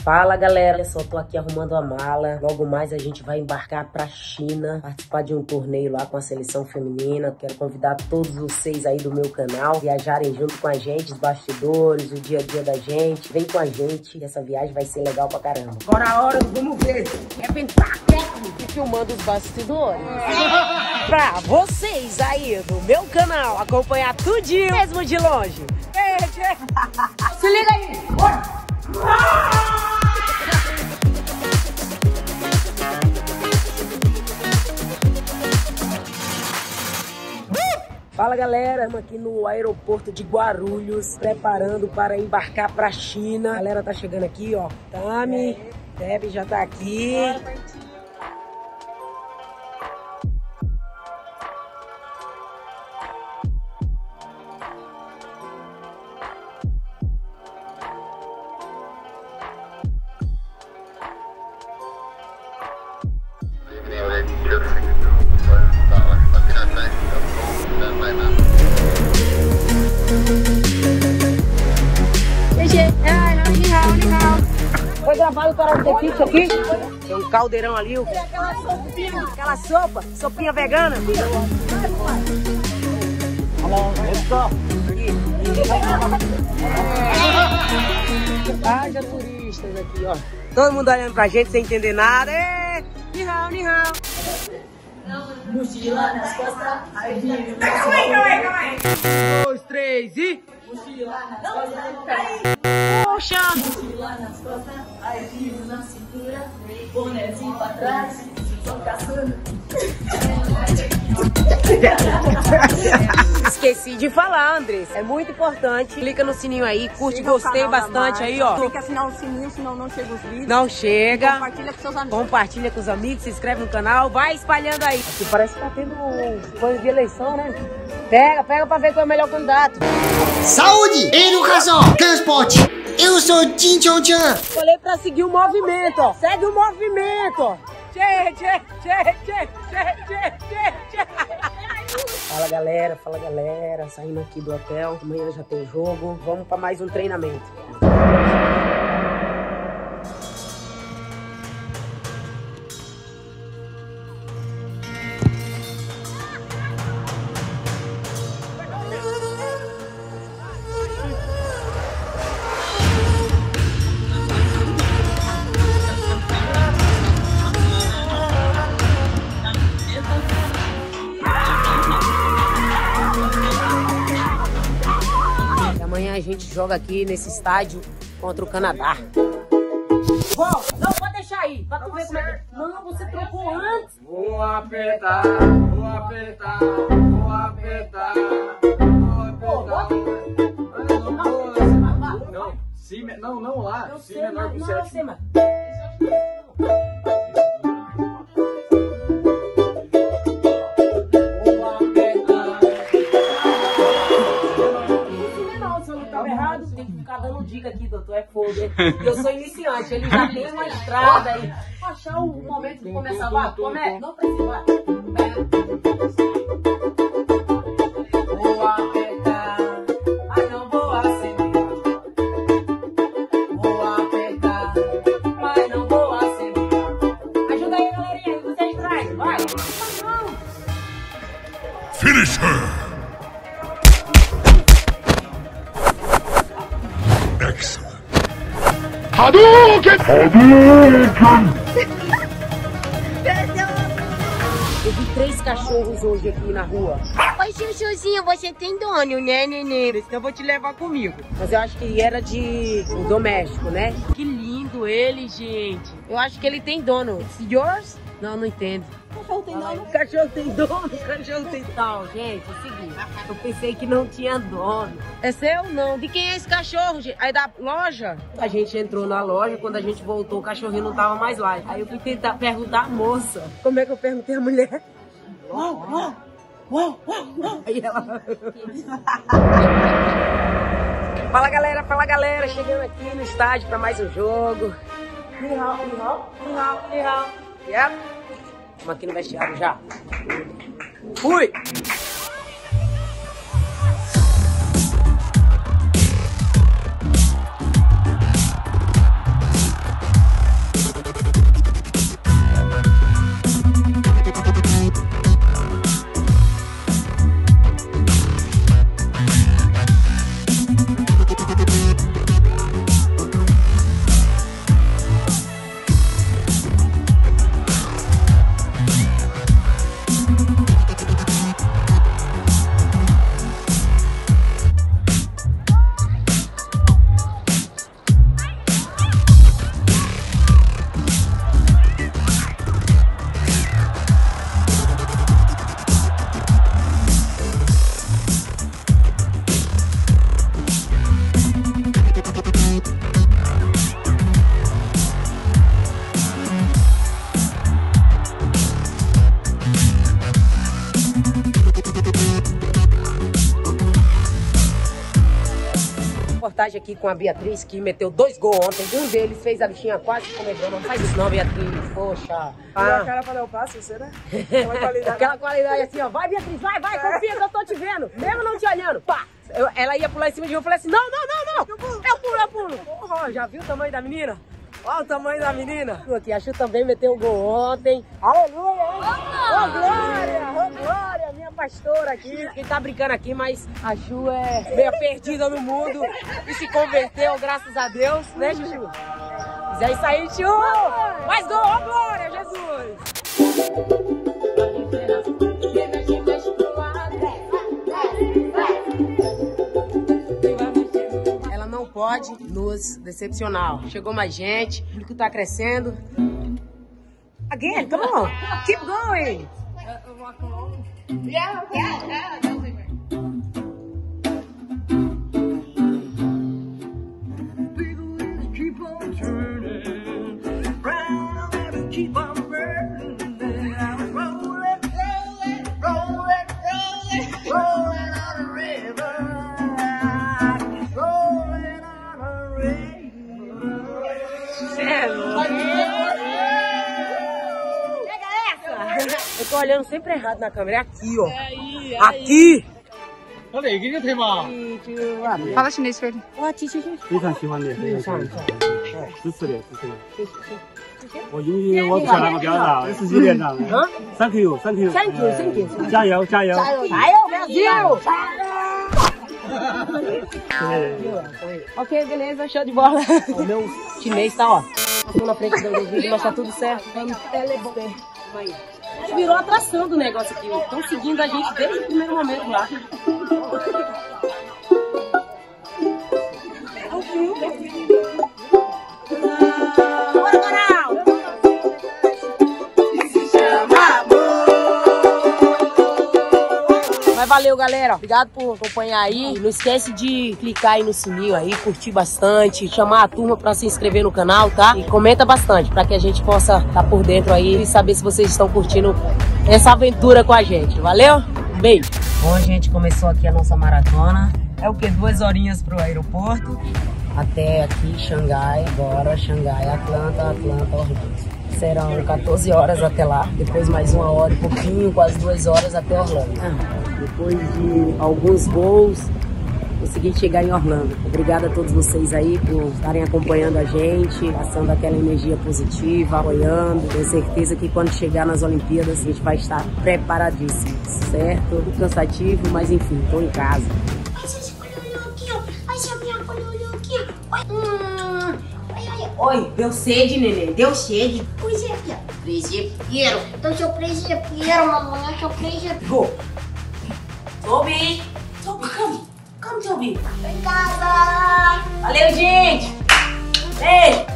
Fala galera, só tô aqui arrumando a mala. Logo mais a gente vai embarcar pra China, participar de um torneio lá com a seleção feminina. Quero convidar todos vocês aí do meu canal, viajarem junto com a gente, os bastidores, o dia a dia da gente. Vem com a gente, essa viagem vai ser legal pra caramba. Agora a hora, vamos ver. É pentáculo, filmando os bastidores. Pra vocês aí do meu canal acompanhar tudinho, mesmo de longe. Se liga aí! Fala galera, estamos aqui no aeroporto de Guarulhos, preparando para embarcar para a China. A galera tá chegando aqui, ó. Tami, Deb já tá aqui. Foi gravado para o Tepito aqui. Tem um caldeirão ali. Aquela sopinha vegana. Haja turistas aqui, ó. Todo mundo olhando pra gente sem entender nada. Nihao, nihao. Mochila nas costas. Calma aí. 1, 2, 3 e... Mochila nas costas. Poxa! Mochila nas costas, arquivo na cintura, bonézinho pra trás, tô caçando. Esqueci de falar, Andrés. É muito importante. Clica no sininho aí, curte, gostei bastante aí, ó. Tem que assinar o sininho, senão não chega os vídeos. Não chega. Compartilha com seus amigos. Compartilha com os amigos, se inscreve no canal, vai espalhando aí. Aqui parece que tá tendo coisa de eleição, né? Pega pra ver qual é o melhor candidato. Saúde, educação, transporte. Eu sou Jin Chong-chan. Falei pra seguir o movimento, ó. Segue o movimento, ó. Fala galera, saindo aqui do hotel. Amanhã já tem jogo. Vamos pra mais um treinamento. Amanhã a gente joga aqui nesse estádio contra o Canadá. Não, pode deixar aí, pra tu ver como é que... Não, você trocou antes. Vou apertar, vou apertar, vou apertar, vou apertar. Não, si, não lá, si menor que o 7. Tem que ficar dando dica aqui, doutor, é fogo. Eu sou iniciante, ele já tem uma estrada aí. Achar o momento de começar lá, começa, não precisa. Vou apertar, mas não vou acender. Vou apertar, mas não vou acender. Ajuda aí, galerinha, vocês trazem, vai. Finish her! Excellent. Hadouken! Eu vi 3 cachorros hoje aqui na rua. Oi, Chuchuzinho, você tem dono, né, neném? Então eu vou te levar comigo. Mas eu acho que era de doméstico, né? Que lindo ele, gente. Eu acho que ele tem dono. It's yours? Não entendo. Cachorro tem dono? Cachorro tem dono, cachorro tem tal. Gente, é o seguinte, eu pensei que não tinha dono. É seu? Não. De quem é esse cachorro, gente? Aí da loja? A gente entrou na loja, quando a gente voltou, o cachorrinho não tava mais lá. Aí eu fui tentar perguntar à moça. Como é que eu perguntei à mulher? Aí ela... Fala galera, chegando aqui no estádio para mais um jogo. Nihao. Yep. Estamos aqui no vestiário já. Fui! vantagem aqui com a Beatriz, que meteu 2 gols ontem. Um deles fez a bichinha quase comer. Não faz isso não, Beatriz. Poxa. A cara pra dar o passe, você, né? Aquela qualidade assim, ó. Vai, Beatriz, vai, confia que eu tô te vendo. Mesmo não te olhando. Pá. Ela ia pular em cima de mim, eu falei assim, não. Eu pulo. Porra, já viu o tamanho da menina? Olha o tamanho da menina. Aqui, a Chu também meteu o gol ontem. Aleluia, hein? Ô, Glória, minha pastora aqui. Quem tá brincando aqui, mas a Chu é meio perdida no mundo e se converteu, graças a Deus, né, Chuchu? Mas é isso aí, Chu! Mais gol, ô Glória, Jesus! Pode nos decepcionar. Chegou mais gente, o público tá crescendo. Again, come on, keep going. Yeah. Eu tô olhando sempre errado na câmera, é aqui, ó. Aqui! Olha aí, o que que tem, mal? Fala chinês pra ele. 非常喜欢你，非常喜欢你，支持你。我英语我不晓得那么标准，10几连长。Thank you。加油！ Brasil! Ok, beleza, show de bola. O meu chinês tá, ó. Tô na frente do vídeo, mas tá tudo certo. Virou atração do negócio aqui. Estão seguindo a gente desde o primeiro momento lá. Mas valeu, galera. Obrigado por acompanhar aí. Não esquece de clicar aí no sininho aí, curtir bastante, chamar a turma pra se inscrever no canal, tá? E comenta bastante pra que a gente possa estar por dentro aí e saber se vocês estão curtindo essa aventura com a gente. Valeu? Um beijo. Bom, gente, começou aqui a nossa maratona. É o que? 2 horinhas pro aeroporto. Até aqui, Xangai, agora Xangai, Atlanta, Orlando. Serão 14 horas até lá, depois mais 1 hora e pouquinho, quase 2 horas até Orlando. Depois de alguns voos, consegui chegar em Orlando. Obrigada a todos vocês aí por estarem acompanhando a gente, passando aquela energia positiva, apoiando. Tenho certeza que quando chegar nas Olimpíadas a gente vai estar preparadíssimo, certo? Muito cansativo, mas enfim, tô em casa. Oi, deu sede, neném? Deu sede? Pois é, Pia. Presepeiro. Então, seu presepeiro, mamãe, é seu presepeiro. Go. Toby, come, Toby. Obrigada. Valeu, gente. Beijo.